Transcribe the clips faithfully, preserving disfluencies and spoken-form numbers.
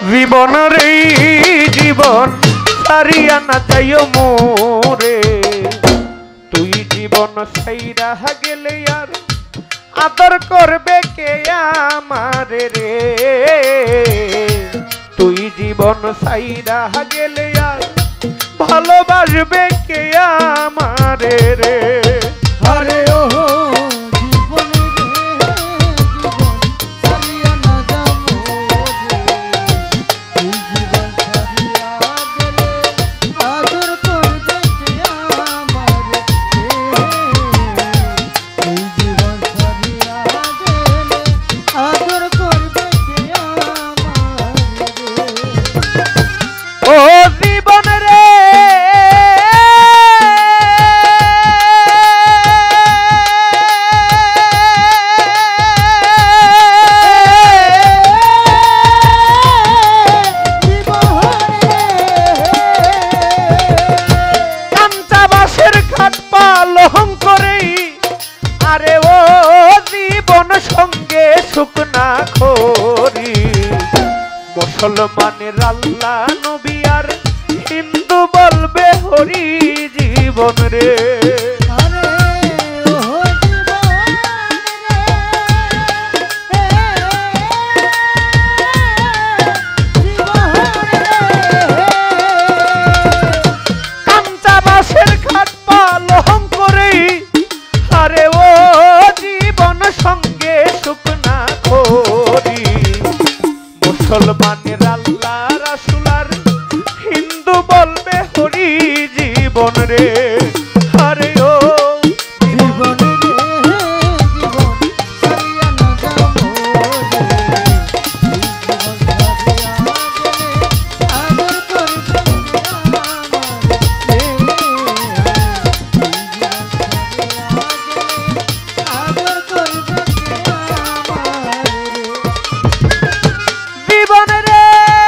জীবন রে জীবন সারিয়া না যাইও মোরে তুই জীবন সাইরা গেলে আর আদর করবে কে আমারে রে তুই জীবন সাইরা গেলে আর ভালোবাসবে কে আমারে রে আরে ও জীবন মুসলমানের আল্লাহ নবী আর হিন্দু বলবে হরি জীবন রে কাঞ্চা বাঁশের খাট পালং করে আরে ও জীবন সঙ্গে শুকনা খড়ি মুসলমানের আল্লাহ রাসূল আর হিন্দু বলবে হরি জীবন রে আরে ও জীবন রে জীবন সারিয়া না যাও মোরে আদর করবে আদর করবে জীবন রে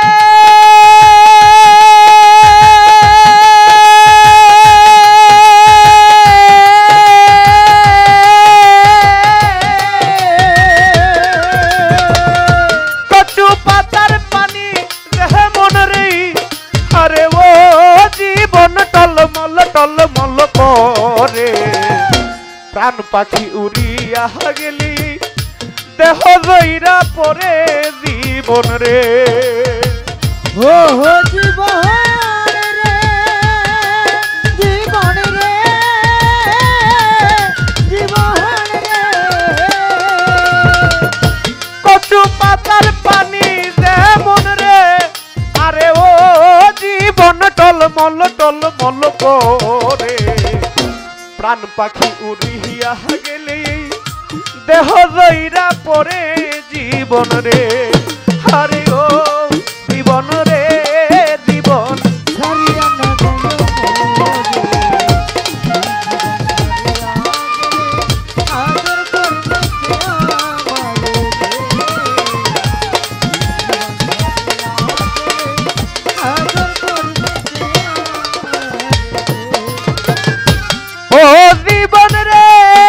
কচু পাতার পানি রে মন রে আরে ও জীবন টলমল টলমল করে প্রাণ পাখি উড়িয়া গেলি দেহ জইরা পরে জীবন রে ও হো জীবন রে জীবন রে জীবন রে কচু পাতার পানি যেমন রে আরে ও জীবন টলমল টলমল করে প্রাণ পাখি উড়িয়া গেলে দেহ জইরা পরে জীবন রে আরে ও জীবন রে জীবন সারিয়া না যাও আদর করবে আদর করবে ও জীবন রে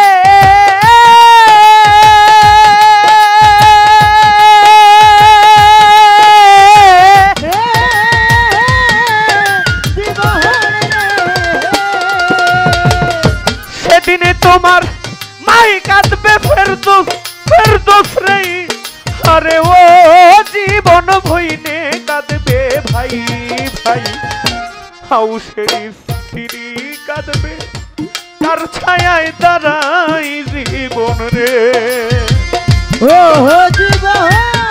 সেদিনে তোমার মাই কাঁদবে ফেরদৌস ফেরদৌস রে আরে ও জীবন ভইনে কাঁদবে ভাই ভাই হাউসের স্ত্রী কাঁদবে তার ছায়ায় দাঁড়াই জীবন রে ও হো জীবন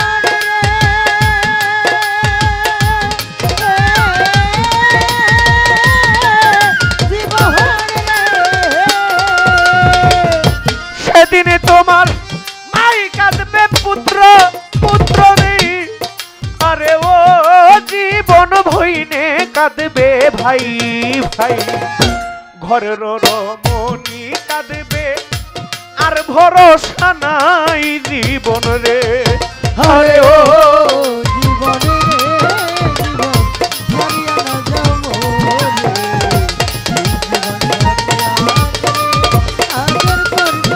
সেদিনে তোমার মাই কাঁদবে পুত্র পুত্র রে আরে ও জীবন ভইনে কাঁদবে ভাই ভাই ঘরের রমণী কাঁদবে আর ভরসা নাই জীবন রে আরে ও জীবন রে জীবন সারিয়া না যাও মোরে আদর করবে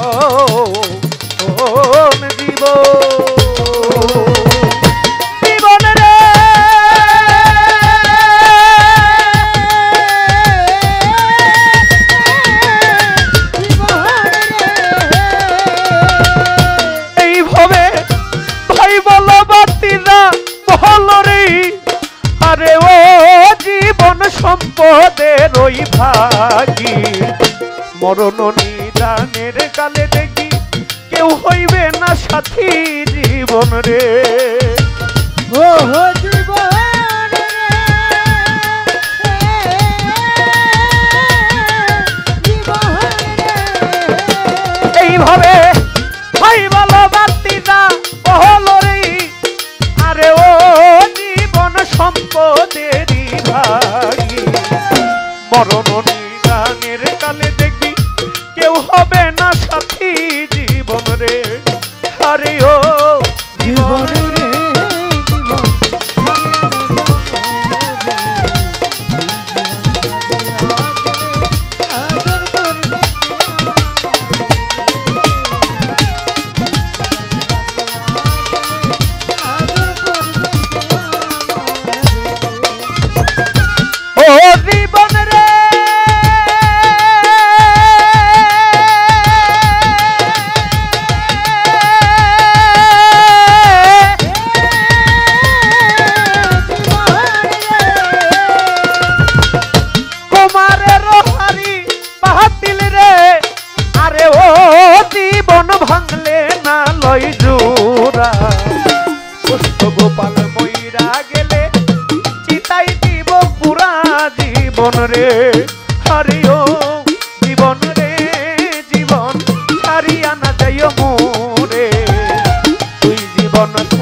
জীবন রে এইভাবে ভাই বলো বাতিরা বলো রে আরে ও জীবন সম্পদের ওই ভাগী মরণ নিদানের কালে দেখি কেউ হইবে না সাথী জীবন রে ও হো জীবন রে জীবন রে এইভাবে ভাই বলো বাতিরা বলো রে আরে ও জীবন সম্পদেরই ভাগী মরণ নিদানের কালে দেখবি কেউ হবে না সাথী জীবন রে আরে ও জীবন রে জীবন ও জীবন রে কুমারের হারি বাহাতিল রে আরে ও জীবন ভাঙলে না লয় জোড়া পুষ্প গোপাল ময়রা গেলে চিতাই দিব পুরা জীবন রে আরে ও জীবন রে জীবন ছাড়িয়া না যাইও মোরে তুই জীবন